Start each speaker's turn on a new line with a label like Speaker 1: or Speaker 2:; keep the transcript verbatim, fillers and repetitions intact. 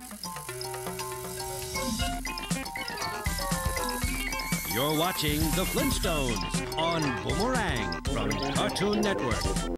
Speaker 1: You're watching the Flintstones on Boomerang from Cartoon Network.